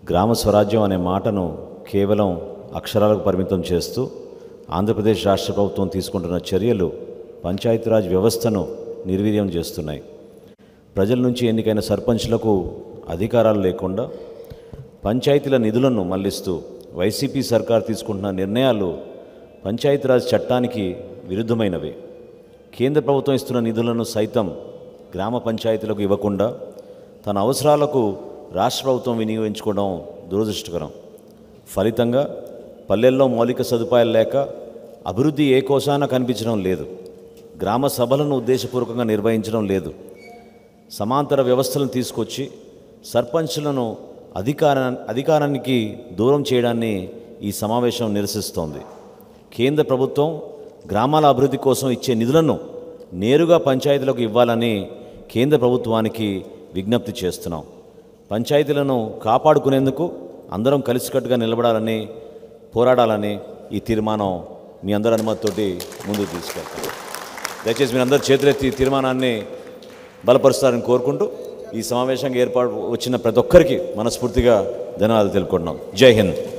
గ్రామ స్వరాజ్యం అనే మాటను కేవలం అక్షరాలకు పరిమితం చేస్తూ ఆంధ్రప్రదేశ్ రాష్ట్ర ప్రభుత్వం తీసుకుంటున్న చర్యలు పంచాయతీరాజ్ వ్యవస్థను నిర్వీర్యం చేస్తున్నాయి. ప్రజల నుంచి ఎన్నికైన సర్పంచ్లకు అధికారాలు లేకుండా పంచాయతీల నిధులను మళ్లిస్తూ వైసీపీ సర్కార్ తీసుకుంటున్న నిర్ణయాలు పంచాయతీరాజ్ చట్టానికి విరుద్ధమైనవి. కేంద్ర ప్రభుత్వం ఇస్తున్న నిధులను సైతం గ్రామ పంచాయతీలకు ఇవ్వకుండా తన అవసరాలకు రాష్ట్ర ప్రభుత్వం వినియోగించుకోవడం దురదృష్టకరం. ఫలితంగా పల్లెల్లో మౌలిక సదుపాయాలు లేక అభివృద్ధి ఏ కోసాన కనిపించడం లేదు. గ్రామ సభలను ఉద్దేశపూర్వకంగా నిర్వహించడం లేదు. సమాంతర వ్యవస్థలను తీసుకొచ్చి సర్పంచ్లను అధికారానికి దూరం చేయడాన్ని ఈ సమావేశం నిరసిస్తోంది. కేంద్ర ప్రభుత్వం గ్రామాల అభివృద్ధి కోసం ఇచ్చే నిధులను నేరుగా పంచాయతీలకు ఇవ్వాలని కేంద్ర ప్రభుత్వానికి విజ్ఞప్తి చేస్తున్నాం. పంచాయతీలను కాపాడుకునేందుకు అందరం కలిసికట్టుగా నిలబడాలని, పోరాడాలని ఈ తీర్మానం మీ అందరి అనుమతితోటి ముందుకు తీసుకెళ్తాం. దయచేసి మీరు అందరు చేతులెత్తి ఈ తీర్మానాన్ని బలపరుస్తారని కోరుకుంటూ ఈ సమావేశానికి వచ్చిన ప్రతి ఒక్కరికి మనస్ఫూర్తిగా ధన్యవాదాలు తెలుపుకుంటున్నాం. జై హింద్.